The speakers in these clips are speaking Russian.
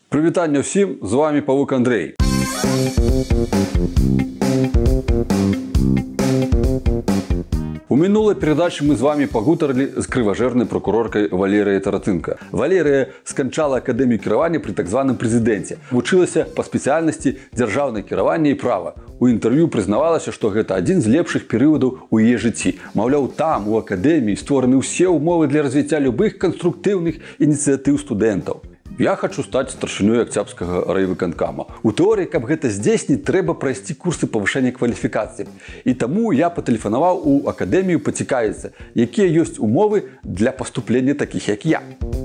Прывітанне ўсім, з вами Павук Андрей. У мінулай перадачы мы з вами пагутарылі з крыважэрнай пракуроркай Валерыяй Таратынка. Валерыя сканчала акадэмію кіравання пры так званым прэзідэнце. Вучылася па спецыяльнасці дзяржаўнае кіраванне і права. У інтэрв'ю прызнавалася, што гэта адзін з лепшых перыядаў у яе жыцці. Маўляў, там, у акадэміі, створаны ўсе ўмовы для развіцця любых канструктыўных ініцыятыў студэнтаў. Я хочу стаць старшынёй Акцябрскага райвыканкама. У тэорыі, каб гэта здзейсніць, трэба прайсці курсы павышэння кваліфікацыі. І таму я патэлефанаваў у акадэмію пацікавіцца, якія ёсць умовы для паступлення такіх, як я.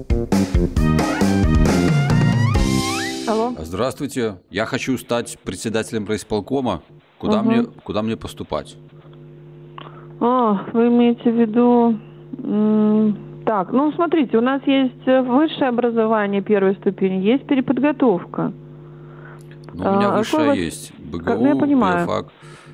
Алло. Здравствуйте. Я хочу стать председателем райисполкома. Куда мне поступать? Вы имеете в виду... Так, ну смотрите, у нас есть высшее образование первой ступени, есть переподготовка. Ну, у меня высшее есть. БГУ, ПФАК.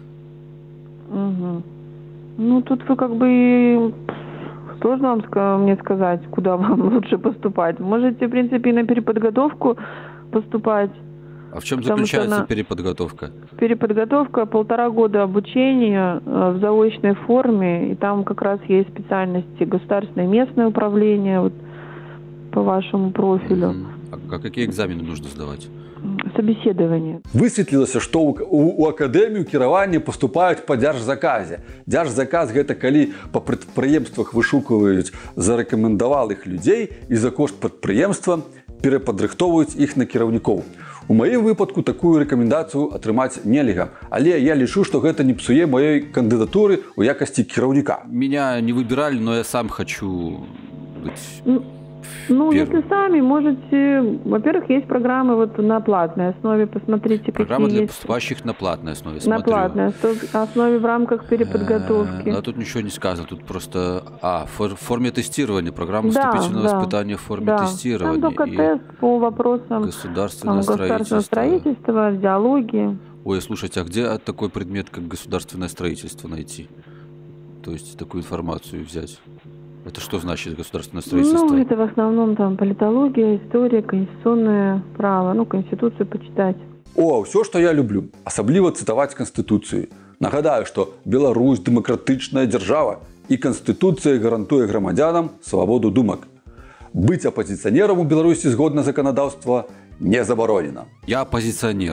Угу. Ну, тут вы как бы... Сложно вам мне сказать, куда вам лучше поступать. Можете, в принципе, и на переподготовку поступать. А в чем заключается переподготовка? Переподготовка 1,5 года обучения в заочной форме. И там как раз есть специальности государственное и местное управление вот, по вашему профилю. А какие экзамены нужно сдавать? Собеседование. Высветлілася, што у акадэмію кіравання паступаюць па дзяржзаказе. Дзяржзаказ гэта калі па прадпрыемствах вышукваюць зарэкамендавалых людзей і за кошт прадпрыемства перападрыхтоўваюць іх на кіраўнікоў. У маім выпадку такую рэкамендацыю атрымаць нельга, але я лічу, што гэта не псуе маёй кандыдатуры ў якасці кіраўніка. Меня не выбирали, но я сам хочу быть... Ну, если сами можете... Во-первых, есть программы вот на платной основе. Посмотрите, программы какие для есть. поступающих на платной основе. На Смотрю. платной основе в рамках переподготовки. А тут ничего не сказано. Тут просто... в форме тестирования. Программа вступительного испытания в форме тестирования. Там только тест по вопросам государственного строительства, диалоги. Ой, слушайте, а где такой предмет, как государственное строительство найти? То есть такую информацию взять? Это что значит государственное строительство? Ну, это в основном там политология, история, конституционное право. Ну, Конституцию почитать. Все, что я люблю. Асабліва цытаваць Канстытуцыю. Нагадаю, што Беларусь дэмакратычная дзяржава і Канстытуцыя гарантуе грамадзянам свабоду думак. Быць апозіцыянерам у Беларусі згодна заканадаўства не забаронена. Я оппозиционер.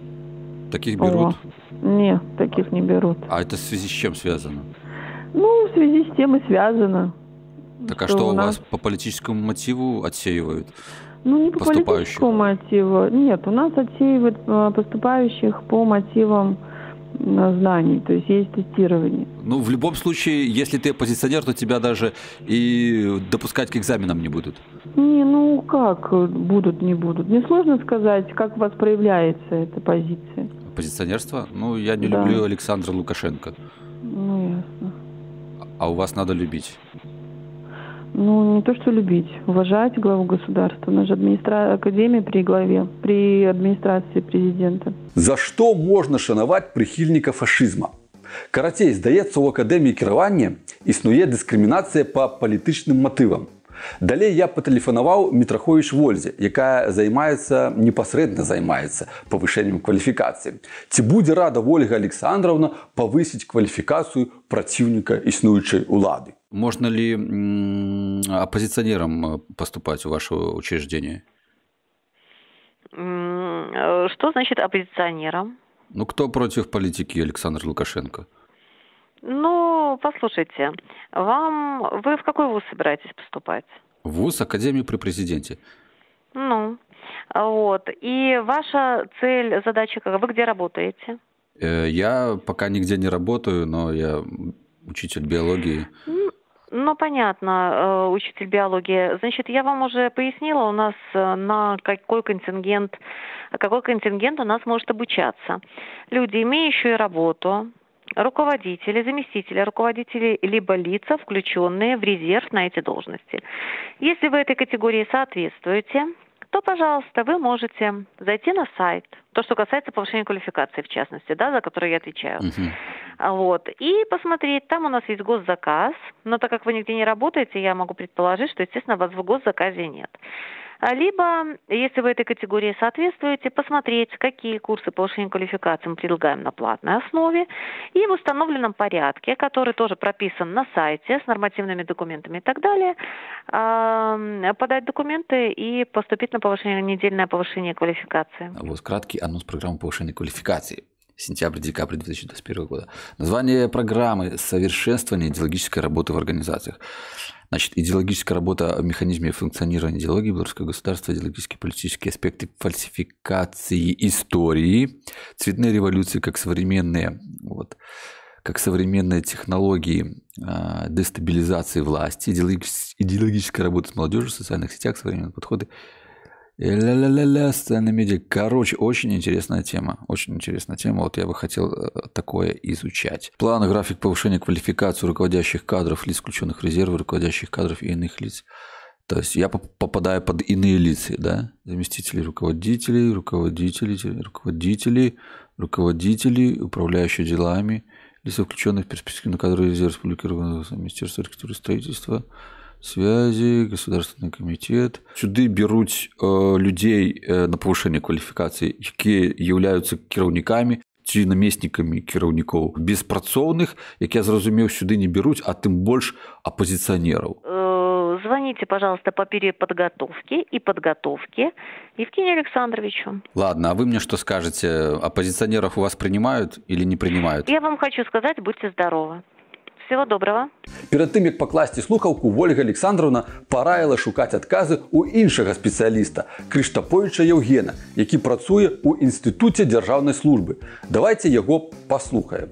Таких берут? Нет, таких не берут. А это в связи с чем связано? Ну, в связи с тем и связано. Так а что у вас по политическому мотиву отсеивают? Ну, не по политическому мотиву. Нет, у нас отсеивают поступающих по мотивам знаний. То есть есть тестирование. Ну, в любом случае, если ты оппозиционер, то тебя даже и допускать к экзаменам не будут. Не, ну как будут, не будут. Мне сложно сказать, как у вас проявляется эта позиция. Оппозиционерство? Ну, я не люблю Александра Лукашенко. Ну, ясно. А у вас надо любить? Ну, не то, что любить. Уважать главу государства. У нас же академия при главе, при администрации президента. За што можна шанаваць прыхільніка фашызма? Карацей, здаецца, у акадэміі кіравання існуе дыскрымінацыя па палітычным матывам. Далей я патэлефанаваў Мітраховіч Вользе, якая непасрэдна займаецца павышэннем кваліфікацыі. Ці будзе рада Ольга Александровна павысіць кваліфікацыю праціўніка існуючай улады? Можно ли оппозиционером поступать в ваше учреждение? Что значит оппозиционером? Ну, кто против политики Александра Лукашенко? Ну, послушайте, вы в какой вуз собираетесь поступать? В вуз Академию при президенте. Ну, вот. И ваша цель, задача, вы где работаете? Я пока нигде не работаю, но я учитель биологии. Ну, понятно, учитель биологии. Значит, я вам уже пояснила, у нас на какой контингент у нас может обучаться. Люди, имеющие работу, руководители, заместители руководителей, либо лица, включенные в резерв на эти должности. Если вы этой категории соответствуете, то, пожалуйста, вы можете зайти на сайт, то, что касается повышения квалификации, в частности, да, за который я отвечаю, вот, и посмотреть, там у нас есть госзаказ, но так как вы нигде не работаете, я могу предположить, что, естественно, вас в госзаказе нет. Либо, если вы этой категории соответствуете, посмотреть, какие курсы повышения квалификации мы предлагаем на платной основе и в установленном порядке, который тоже прописан на сайте с нормативными документами и так далее, подать документы и поступить на недельное повышение квалификации. Вот краткий анонс программы повышения квалификации. Сентябрь-декабрь 2021 года. Название программы «Совершенствование идеологической работы в организациях». Значит, идеологическая работа в механизме функционирования идеологии белорусского государства, идеологические политические аспекты фальсификации истории, цветные революции как современные технологии дестабилизации власти, идеологическая работа с молодежью в социальных сетях, современные подходы. Социальные медиа. Короче, очень интересная тема. Очень интересная тема. Вот я бы хотел такое изучать. План, график повышения квалификации руководящих кадров, лиц, включенных в резервы, руководящих кадров и иных лиц. То есть я попадаю под иные лица, да? Заместители руководителей, управляющие делами, лица, включенные в перспективу на кадровый резерв Республики Министерства архитектуры и строительства, связи, Государственный комитет. Сюди беруть людей на повышение квалифікації, які являються керівниками чи намісниками керівників безпрацовних, як я зрозумів, сюди не беруть, а тим більш опозиціонерів. Звоните, пожалуйста, по переподготовке и подготовке Евгению Александровичу. Ладно, а вы мне что скажете? Оппозиционеров у вас принимают или не принимают? Я вам хочу сказать, будьте здоровы. Всего доброго. Перед тим, як покласти слухавку, Ольга Олександровна пораїла шукати адкази у іншого спеціаліста – Криштаповича Євгена, який працює у Інституті державної служби. Давайте його послухаємо.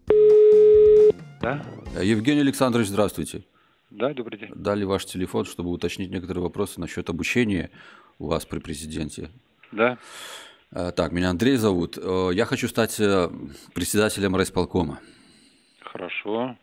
Да? Евгений Александрович, здравствуйте. Да, добрый день. Дали ваш телефон, чтобы уточнить некоторые вопросы насчет обучения у вас при президенте. Да. Так, меня Андрей зовут. Я хочу стать председателем райисполкома. Хорошо.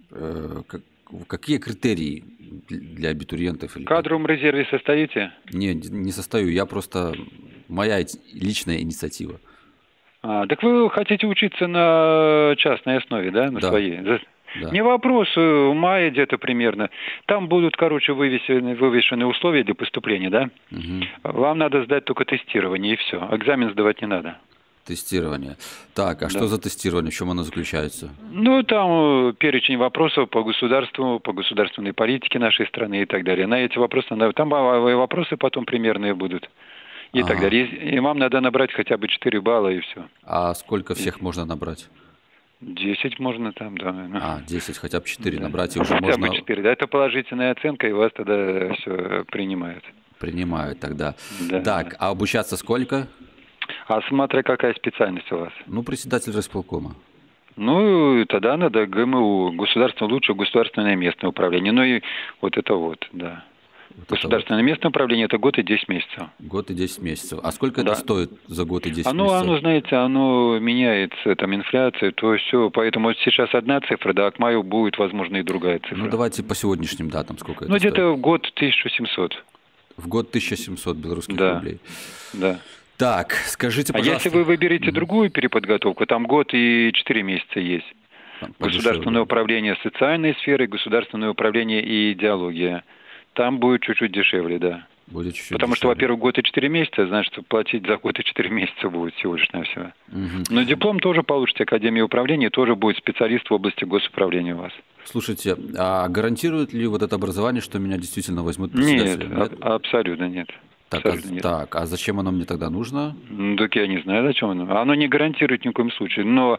Какие критерии для абитуриентов? В кадровом резерве состоите? Не состою, я просто... Моя личная инициатива. Так вы хотите учиться на частной основе, да? На своей? Да. Не вопрос, в мае где-то примерно. Там будут, вывешены условия для поступления, да? Угу. Вам надо сдать только тестирование, и все. Экзамен сдавать не надо. Тестирование. Так, а что за тестирование? В чем оно заключается? Ну, там перечень вопросов по государству, по государственной политике нашей страны и так далее. На эти вопросы, там вопросы потом примерные будут. И так далее. И вам надо набрать хотя бы 4 балла, и все. А сколько всех можно набрать? 10 можно там, да. 10, хотя бы 4 набрать, и уже хотя можно... бы 4, да, это положительная оценка, и вас тогда все принимают. Принимают тогда. Да. Так, а обучаться сколько? А смотря какая специальность у вас. Ну, председатель райисполкома. Ну, тогда надо ГМУ, лучше государственное местное управление. Ну и вот это вот, да. Вот государственное местное управление – это год и 10 месяцев. Год и 10 месяцев. А сколько это стоит за год и 10 месяцев? Оно, знаете, оно меняется, там инфляция, то все. Поэтому вот сейчас одна цифра, да, а к маю будет, возможно, и другая цифра. Ну, давайте по сегодняшним датам сколько это стоит. Ну, где-то в год 1700. В год 1700 белорусских рублей. Да. Так, скажите, пожалуйста. А если вы выберете другую переподготовку, там год и 4 месяца есть. Государственное управление социальной сферой, государственное управление и идеология. Там будет чуть-чуть дешевле, да. Будет чуть-чуть Потому дешевле. что, во-первых, год и 4 месяца, значит, платить за год и 4 месяца будет всего лишь навсего. Угу. Но диплом тоже получите Академии управления, тоже будет специалист в области госуправления у вас. Слушайте, а гарантирует ли вот это образование, что меня действительно возьмут председателем? Нет, абсолютно нет. Так, а зачем оно мне тогда нужно? Так я не знаю, зачем оно. Оно не гарантирует ни в коем случае. Но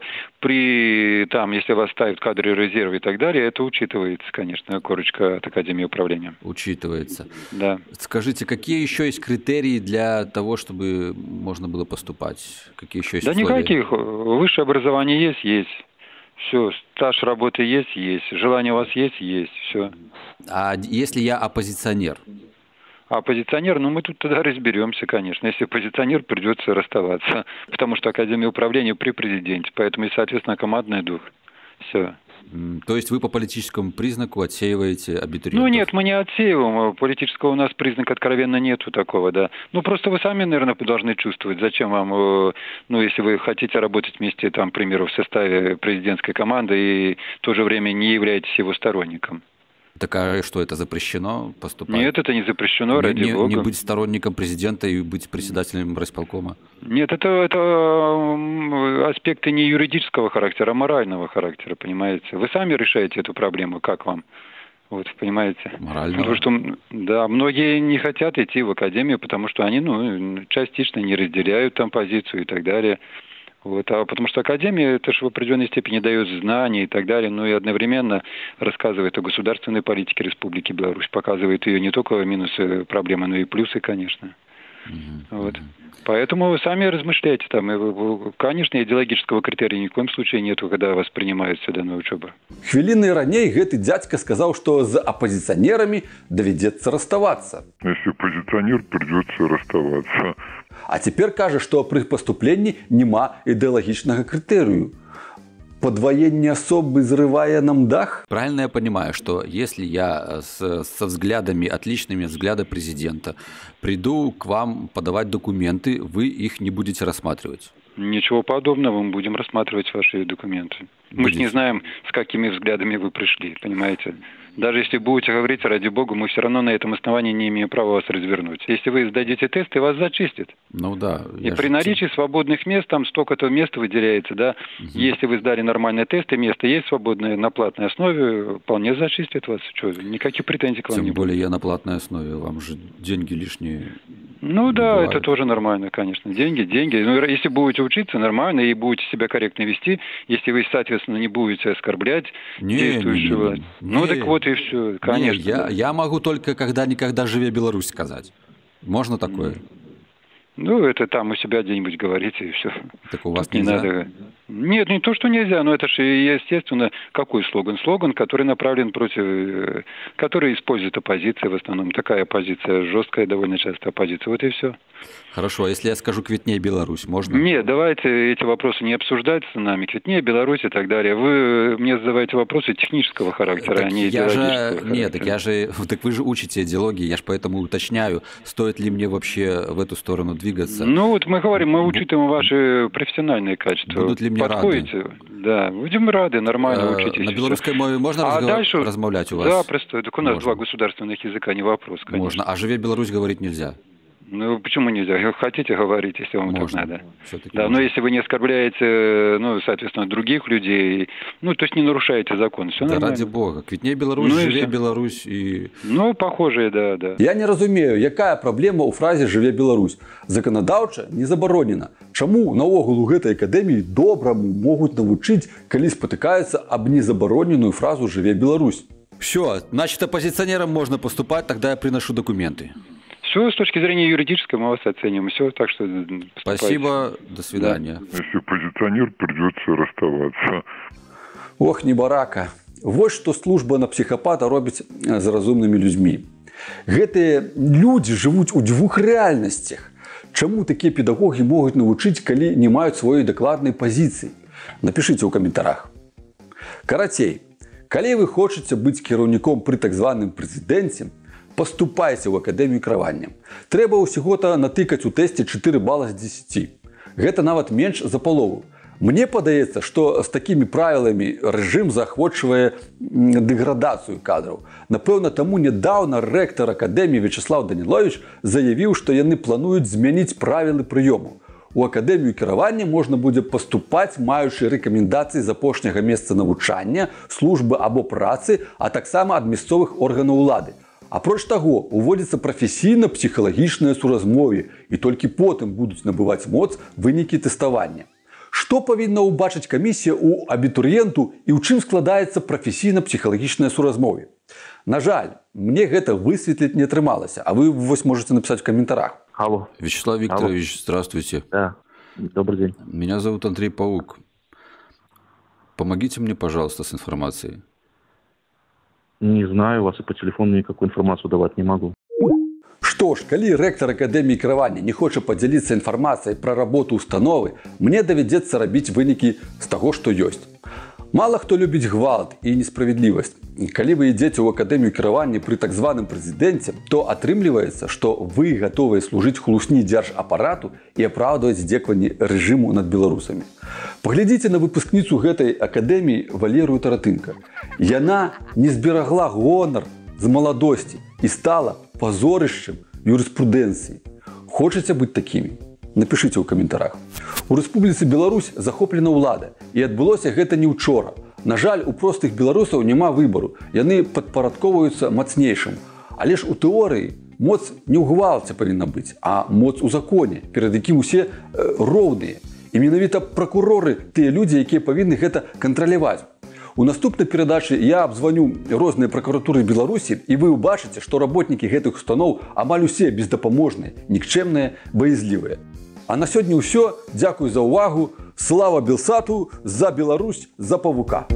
если вас ставят кадры резерва и так далее, это учитывается, конечно, корочка от Академии управления. Учитывается. Да. Скажите, какие еще есть критерии для того, чтобы можно было поступать? Какие еще есть условия? Да никаких. Высшее образование есть. Все, стаж работы есть. Желание у вас есть. Все. А если я оппозиционер? А оппозиционер, мы тут тогда разберемся, конечно. Если оппозиционер, придется расставаться. Потому что Академия управления при президенте. Поэтому и, соответственно, командный дух. Все. То есть вы по политическому признаку отсеиваете абитуриентов? Ну нет, мы не отсеиваем. Политического у нас признака откровенно нету такого, да. Ну просто вы сами, наверное, должны чувствовать, зачем вам, если вы хотите работать вместе, там, к примеру, в составе президентской команды и в то же время не являетесь его сторонником. Так а что, это запрещено поступать? Нет, это не запрещено, ради бога. Не быть сторонником президента и быть председателем райисполкома? Нет, это аспекты не юридического характера, а морального характера, понимаете. Вы сами решаете эту проблему, как вам. Вот, понимаете? Морального. Потому что, да, многие не хотят идти в академию, потому что они, частично не разделяют там позицию и так далее. Вот, а потому что академия, это же в определенной степени дает знания и так далее, но и одновременно рассказывает о государственной политике Республики Беларусь, показывает ее не только минусы проблемы, но и плюсы, конечно. Вот. Поэтому вы сами размышляйте там. И, конечно, идеологического критерия ни в коем случае нету, когда вас принимают сюда на учебу. Хвіліны раней гэты дядька сказаў, што з апозіцыянерамі давядзецца расставацца. Если оппозиционер, придется расставаться. А цяпер кажа, што пры паступленні няма ідэалагічнага крытэрыю. Подвоение особы взрывая нам дах? Правильно я понимаю, что если я со взглядами, отличными от взгляда президента, приду к вам подавать документы, вы их не будете рассматривать? Ничего подобного, мы будем рассматривать ваши документы. Мы же не знаем, с какими взглядами вы пришли, понимаете? Даже если будете говорить, ради бога, мы все равно на этом основании не имеем права вас развернуть. Если вы сдадите тесты, вас зачистят. Ну да. И при наличии свободных мест, там столько-то мест выделяется, да. Если вы сдали нормальные тесты, место есть свободное на платной основе, вполне зачистят вас. Что, никаких претензий к вам не будет. Тем более я на платной основе, вам же деньги лишние. Ну да, бывает. Это тоже нормально, конечно. Деньги. Ну, если будете учиться нормально и будете себя корректно вести, если вы, соответственно, не будете оскорблять действующего. Ну так вот и все, конечно. Я могу только когда-никогда «Живе Беларусь» сказать. Можно такое? Ну, это там у себя где-нибудь говорите, и все. Так у вас не надо. Нет, не то, что нельзя, но это же, естественно, какой слоган? Слоган, который направлен против, который использует оппозиция в основном. Такая оппозиция, жесткая довольно часто оппозиция. Вот и все. Хорошо, а если я скажу «Квитнее Беларусь», можно? Нет, давайте эти вопросы не обсуждать с нами. «Квитнее Беларусь» и так далее. Вы мне задаваете вопросы технического характера, так а не идеологического характера. Нет, так вы же учите идеологии, я же поэтому уточняю, стоит ли мне вообще в эту сторону двигаться. Ну вот мы говорим, мы учитываем ваши профессиональные качества. Будут ли мне подходите? Рады? Да, будем рады, нормально учитесь. На белорусской мове можно размовлять у вас? Да, просто. Так у нас два государственных языка, не вопрос, конечно. Можно, а «Живе Беларусь» говорить нельзя? Ну, почему нельзя? Хотите говорить, если вам можно. так надо. Все-таки да, можно. Но если вы не оскорбляете, соответственно, других людей, то есть не нарушаете закон, все да нормально. Ради бога. «Квитнее Беларусь», «Живе Беларусь» и... похожие, да. Я не разумею, якая праблема ў фразе «Живе Беларусь». Заканадаўча не забаронена. Чаму наогул у гэтай акадэміі добраму могуць навучыць, калі спатыкаюцца аб незабароненую фразу «Живе Беларусь»? Все, значит, оппозиционерам можно поступать, тогда я приношу документы. Все, с точки зрения юридической мы вас оценим. Все, так что поступайте. Спасибо, до свидания. Да. Если оппозиционер, придется расставаться. Ох, небарака. Вот что служба на психопата робіць з разумнымі людзьмі. Гэтыя людзі жывуць у двух рэальнасцях. Чаму такія педагогі могуць навучыць, калі не маюць сваёй дакладнай пазіцыі? Напішыце ў каментарах. Карацей, калі вы хочаце быць кіраўніком пры так званым прэзідэнце, паступайце ў акадэмію кіравання. Трэба ўсяго-то натыкаць у тэсце 4 бала з 10. Гэта нават менш за палову. Мне падаецца, што з такімі правіламі рэжым заахвочвае дэградацыю кадраў. Напэўна, таму нядаўна рэктар акадэміі Вячеслав Данілович заявіў, што яны плануюць змяніць правілы прыёму. У акадэмію кіравання можна будзе паступаць, маючы рэкамендацыі з апошняга месца навучання, службы або працы, а таксама ад мясцовых органаў улады. Апроч таго, уводзіцца прафесійна-псіхалагічнае суразмове, і толькі потым будуць набываць моц вынікі тэставання. Што павінна ўбачыць камісія ў абітурыенту і ў чым складаецца прафесійна-псіхалагічнае суразмове? На жаль, мне гэта высветліць не атрымалася, а вы вось можете написать в комментариях. Алло. Вячеслав Викторович, здравствуйте. Да, добрый день. Меня зовут Андрей Паук. Помогите мне, пожалуйста, с информацией. Не знаю, вас и по телефону никакую информацию давать не могу. Што ж, калі рэктар акадэміі кіравання не хоча падзяліцца інфармацыяй пра работу установы, мне давядзецца рабіць вынікі з таго, што ёсць. Мало хто любіць гвалт і несправядлівасць. Калі вы ідзеце ў акадэмію кіравання пры так званым прэзідэнце, то атрымліваецца, што вы гатовыя служыць хлусні дзяржапарату і апраўдваць здзекаванні рэжыму над беларусамі. Паглядзіце на выпускніцу гэтай акадэміі Валерыю Таратынка. Яна не зберагла гонар з маладосці і стала пазорышчам юрыспрудэнцыі. Хочаце быць такімі? Напішыце ў каментарах. У Рэспубліцы Беларусь захоплена ўлада, і адбылося гэта не ўчора. На жаль, у простых беларусаў няма выбару, яны падпарадковваюцца мацнейшым. Але ж у тэорыі моц не ў гвалце павінна быць, а моц у законе, перад якім усе роўныя. І менавіта пракуроры тыя людзі, якія павінны гэта кантраляваць. У наступнай перадачы я абзваню розныя пракуратуры Беларусі, і вы ўбачыце, што работнікі гэтых устаноў амаль усе бездапаможныя, нікчэмныя, баязлівыя. А на сёння ўсё. Дзякуй за ўвагу. Слава Белсату, за Беларусь, за павука.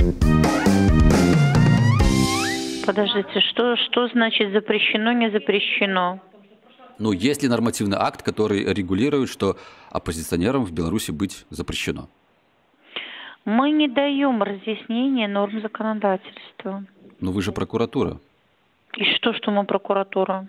Подождите, что значит запрещено, не запрещено? Ну, есть ли нормативный акт, который регулирует, что оппозиционерам в Беларуси быть запрещено? Мы не даем разъяснения норм законодательства. Но вы же прокуратура. И что мы прокуратура?